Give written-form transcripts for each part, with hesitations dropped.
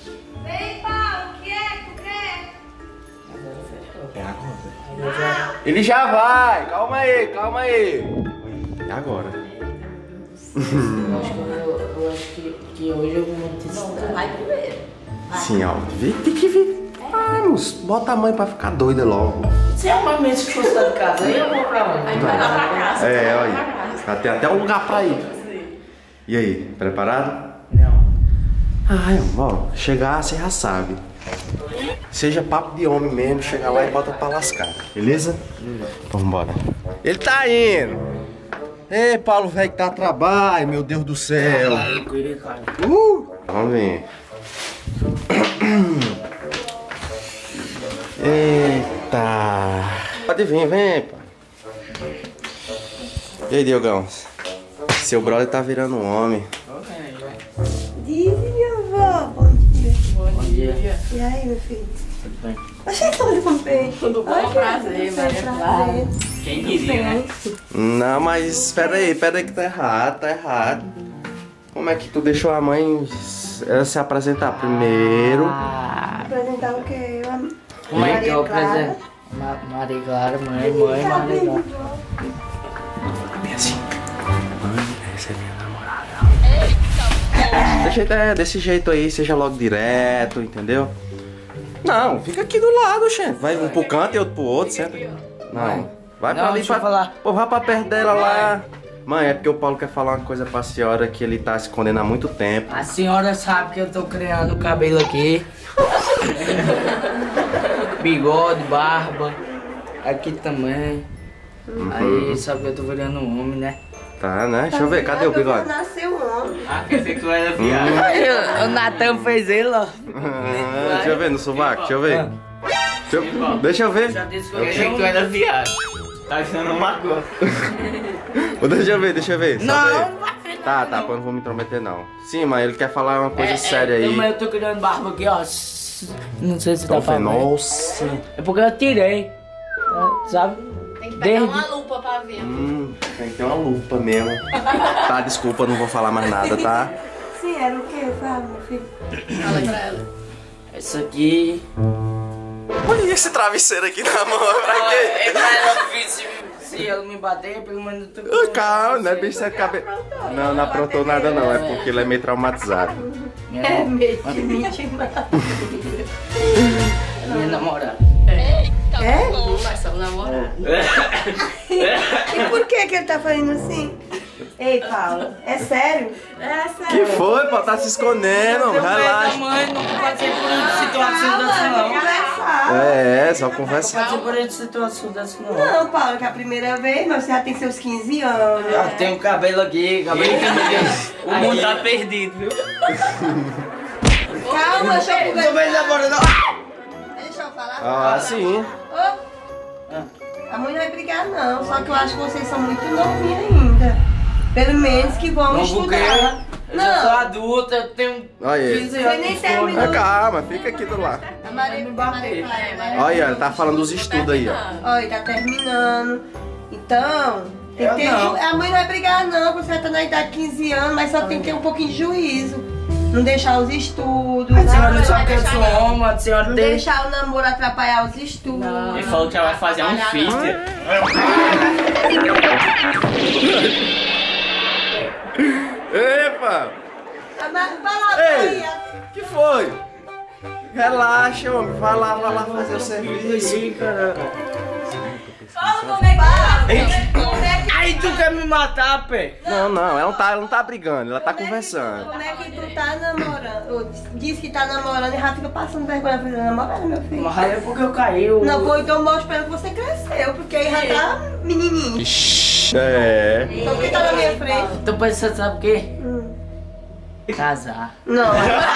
Vem, Paulo, o que é que tu quer? É agora. Ele já vai, calma aí, calma aí. É agora. Eu acho que hoje eu vou testar. Tu vai primeiro. Vai. Sim, ó. Tem que vir. Vamos, bota a mãe pra ficar doida logo. Se a mãe mesmo fosse lá de casa, eu vou pra onde? Aí vai lá pra casa. É, olha. Tem até um lugar pra ir. E aí, preparado? Não. Ai, ó, chegar você já sabe. Seja papo de homem mesmo, chega lá e bota pra lascar, beleza? Então vambora. Ele tá indo. Ei, Paulo, velho, que tá a trabalho, meu Deus do céu. Vamos ver. Eita. Pode vir, vem, pá. E aí, Diogão? Seu brother tá virando um homem. Diz, minha avó. Bom dia. Bom dia. E aí, meu filho? Tudo bem? Achei que eu comprei. Tudo bom? Prazer, Maria Clara. Quem diria, né? Não, mas espera aí que tá errado, tá errado. Como é que tu deixou a mãe se apresentar primeiro? Apresentar o quê? Como é que eu Maria Clara. apresento? Maria Clara, mãe, Maria Clara. Bem assim. Mãe, essa é minha namorada. Desse jeito aí, seja logo direto, entendeu? Não, fica aqui do lado, gente. Vai um pro canto e outro pro outro, senta. Não, vai pra Não, ali deixa eu falar. Pô, vai pra perto dela lá. Mãe, é porque o Paulo quer falar uma coisa pra senhora que ele tá escondendo há muito tempo. A senhora sabe que eu tô criando o cabelo aqui. Bigode, barba. Aqui também. Aí sabe que eu tô virando um homem, né? Tá, né? Deixa eu ver, cadê o bigode? Nasceu um homem. Ah, quer dizer que tu era viado. O Natan fez ele, ó. Deixa eu ver no sovaco, deixa eu ver. Deixa eu ver. Já disse que Eu achei que tu era viado. Tá achando uma coisa. Deixa eu ver. Não, Só ver. não vai ver Tá, nada, tá, pô, não vou me intrometer não. Sim, mas ele quer falar uma coisa séria aí. Mas eu tô criando barba aqui, ó. Não sei se Então, dá pra ver. nossa. É porque eu tirei. Tá, sabe? Tem que pegar Desde- uma lupa pra ver. Tem que ter uma lupa mesmo. Tá, desculpa, não vou falar mais nada, tá? Sim, era o quê? Fala, meu filho. Fala pra ela. Essa aqui. Olha esse travesseiro aqui na mão, pra quê? Se ele me bater, pelo menos tu. Calma, não é bicho de cabeça. Não, não aprontou nada não, é porque ele é meio traumatizado. É meio de mentira. Minha namorada. É? Nós somos namorados. E por que ele tá fazendo assim? Ei, Paulo, é sério? É sério. Que foi, pô? Tá se escondendo, relaxa. Mãe, não passei por situação dessa não. Conversar. É, só Não conversa. passei por situação dessa não. Não, Paulo, que é a primeira vez, mas você já tem seus 15 anos. Já tem um cabelo aqui, cabelo aqui. O mundo tá perdido, viu? Calma, deixa eu Tô bem namorando. Deixa eu falar. Ah, sim. A mãe não vai brigar, não. Só que eu acho que vocês são muito novinhos ainda. Pelo menos que vão Não, porque estudar. eu já sou Não, adulta, eu tenho Olha ele. 15 Você anos. nem de terminou. escola. Calma, fica aqui do lado. a Maria Clara. Olha, ele tá falando dos estudos aí, ó. Olha, tá terminando. Então, tem Eu que ter. não. A mãe não vai brigar, não, porque você já tá na idade de 15 anos, mas só tem que ter um pouquinho de juízo. Não deixar os estudos. A senhora Não, não sabe que eu sou homem, a senhora não tem. deixar o namoro atrapalhar os estudos. Ele falou que ela vai fazer um fister. Epa! Vai lá, Ei! Maria. Que foi? Relaxa, homem. Vai lá fazer o serviço. Fala como é que tá. Como é que Aí tu quer me matar, pé? Não, ela não tá brigando, ela tá conversando. Como é que tu tá namorando? Diz que tá namorando e já fica passando vergonha na frente da namorada, meu filho. Mas aí é porque eu caí. Não, pô, então mostra pra ela que você cresceu, porque aí já tá menininho. É. Só porque tá na minha frente. Tô pensando, sabe o quê? Casar. Não.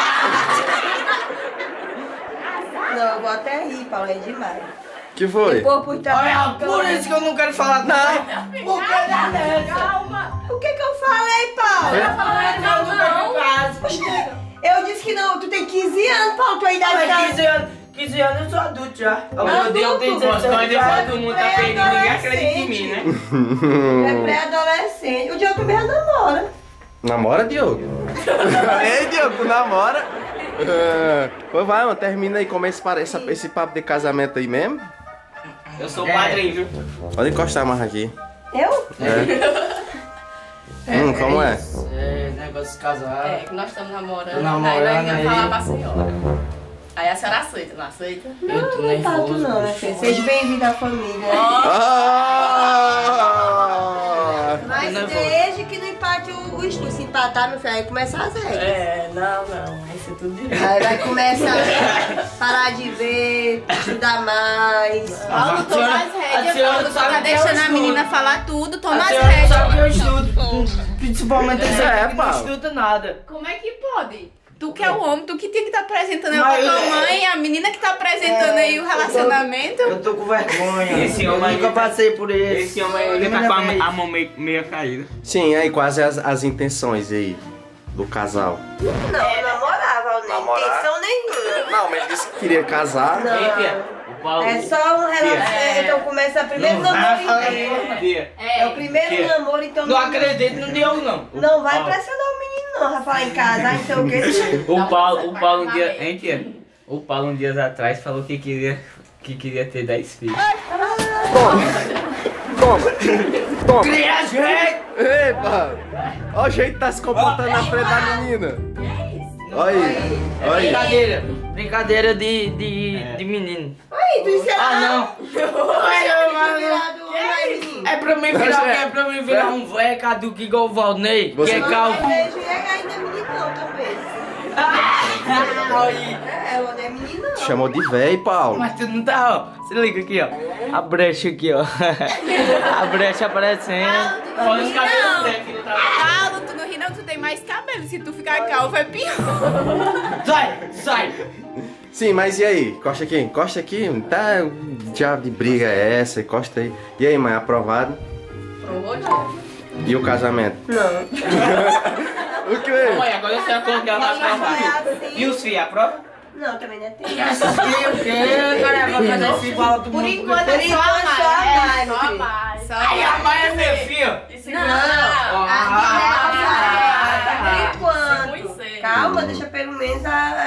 Não, eu vou até rir, Paulo, é demais. Que foi? Pô, por Olha, por isso que eu não quero falar nada. Por que da calma. O que eu falei, Paulo? Eu disse que não, tu tem 15 anos, Paulo, tua idade tá... 15 anos eu sou adulto já. Adulto? Eu tenho 16 Quando ele fala anos. que o mundo tá perdido, ninguém acredita em mim, né? É pré-adolescente. O Diogo também já namora. Namora, Diogo? Ei, Diogo, tu namora? Pois vai, mano, termina aí, começa esse papo de casamento aí mesmo. Eu sou o padrinho, viu? Pode encostar mais aqui. Eu? Como é? Isso, é negócio de casar. É, que nós estamos namorando. Tô namorando aí nós aí. vamos falar pra senhora. Aí a senhora aceita, não aceita? Eu tô Não tá nervoso. não, né, bicho. filho? Seja bem-vindo à família. Ah! Mas desde que não empate o estudo. Se empatar, meu filho, aí começa as regras. Não. Vai ser tudo direito. Aí vai começar a parar de ver, estudar mais. Paulo, toma as rédeas, Paulo. Tu tá deixando a menina falar tudo, toma as senhora rédeas. sabe que eu estudo. Principalmente esse aqui que não Paulo. estuda nada. Como é que pode? Tu que é o homem, tu que tem que estar apresentando ela Mas pra tua eu- mãe, a menina que tá apresentando aí o relacionamento. Eu tô com vergonha. Esse homem eu aí nunca tá- passei por isso. Esse homem ele tá com a mão meio caída. Sim, aí quais as intenções aí do casal? Não, namorava, nem Namorar? intenção nenhuma. Não, mas ele disse que queria casar. Não. Ei, tia, o Paulo... É só um relacionamento. Então começa o primeiro namoro inteiro. Tia, É o primeiro Que? namoro, então Não acredito no Diogo, não. não vai pressionar o menino, não. Vai falar em casar, não sei o quê. o Paulo um dia... Hein, tia? O Paulo um dia atrás falou que queria ter 10 filhos. Toma! Cria gente! Ei, Paulo! Olha o jeito que tá se comportando na frente da menina. Olha aí, olha aí. Brincadeira de menino. Aí, tu ensinou. Ah, não. É pra mim virar, é pra mim virar um velho caduco igual o Valnei, Você- que é calvo. Beijo e ainda é meninão também. É, ela não é menino, não. Chamou de véi, Paulo. Mas tu não tá, ó. Se liga aqui, ó. A brecha aqui, ó. A brecha aparecendo. Olha os cabelos Não. dele que não tá... Paulo, tu não ri não, tu tem mais cabelo. Se tu ficar calvo é pior. Sai! Sim, mas e aí? Encosta aqui. Tá, diabo de briga é essa? Encosta aí. E aí, mãe, aprovado? Provou, tia? E o casamento? Não. O quê? Mãe, agora você acorda que ela vai aprovar. E os filhos, aprova? Não, também não é tempo. O quê? Cara, vai fazer esse igual a todo Por mundo. enquanto Por é só a enquanto, só a Mai. Mai, É, meu só a filho. Mai. Só Ai, a mãe é meu filho. Por enquanto. Muito cedo. Calma, deixa pelo menos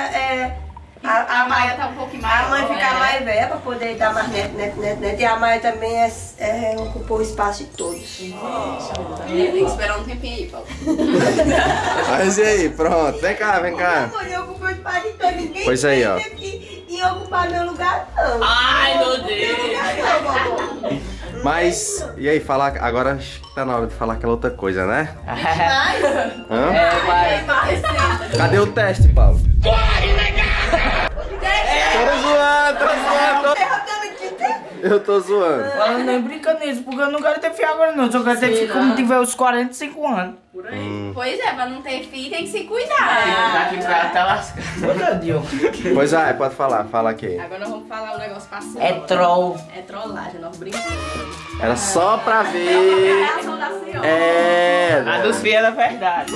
A Maia tá um pouquinho mais. a mãe ficar mais velha pra poder dar mais neto. E a Maia também ocupou o espaço de todos. Tem que esperar um tempinho aí, Paulo. Mas e aí, pronto. Vem cá. Eu ocupei o espaço de todos. Ninguém Pois aí, ó. teve que ir ocupar meu lugar, não. Ai, meu Deus. Não, vovó. Mas, e aí, agora acho que tá na hora de falar aquela outra coisa, né? Mas, Hã? Vai. Cadê o teste, Paulo? Tô zoando. Eu tô zoando. Ela nem brinca nisso, porque eu não quero ter filho agora não. Só quero ter filho quando tiver os 45 anos. Por aí. Pois é, pra não ter filho tem que se cuidar. Daqui pra ela tá lascando. Meu Deus. Pois é, pode falar. Fala aqui. Agora nós vamos falar um negócio pra senhora. É troll. É trollagem, nós brincamos. Era só pra É a ver. reação da senhora. É. A dos filhos era verdade.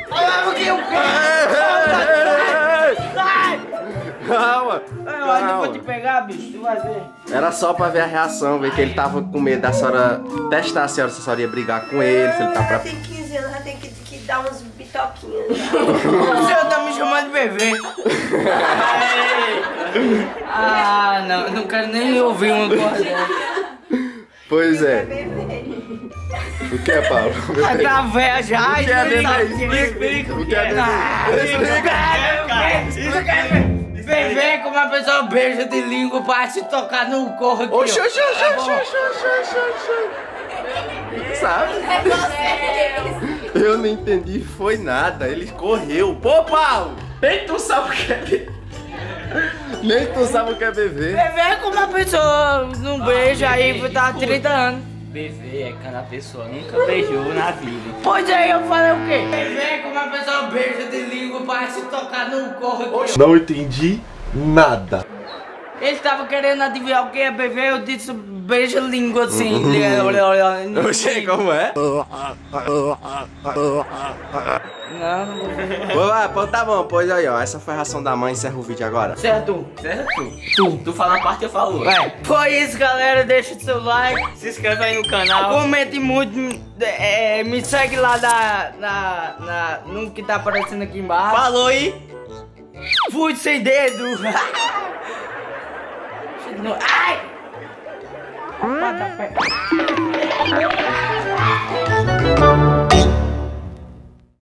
Calma. Eu ainda vou te pegar, bicho. Tu vai ver. Era só pra ver a reação, ver que ele tava com medo da senhora testar a senhora, se a senhora ia brigar com ele, se ele tá já pra. tem 15 anos, já tem que dar uns bitoquinhos. O senhor tá me chamando de bebê. Ah, não. Eu não quero nem ouvir uma coisa dessa. Pois é. O que é, Paulo? Ah, tá velha já. O que é bebê? Explica. O que é bebê? Bebê como uma pessoa beija de língua para se tocar no corpo aqui. Oxi, ó. oxi, oxi, Tá oxi, bom? oxi. Sabe? Eu não entendi, foi nada. Ele correu. Pô, Paulo! Nem tu sabe o que é bebê. Nem tu sabe o que é bebê. Bebê como uma pessoa não beija aí tá há 30 anos. Bebê é quando a pessoa nunca beijou na vida. Pois aí eu falei o quê? Bebê como uma pessoa beija de língua para se tocar no corpo aqui. ó. Não entendi nada. Ele tava querendo adivinhar o que é bebê, eu disse beija língua assim. Oxê, como é? Não, Pô, vai, pô, tá bom, pois aí, ó. Essa foi a reação da mãe, encerra o vídeo agora. certo. Certo? Tu fala a parte e eu falo. Vai. Foi isso, galera. Deixa o seu like. Se inscreve aí no canal. Comente muito. Me segue lá no que tá aparecendo aqui embaixo. Falou aí. Fui sem dedo. Ai!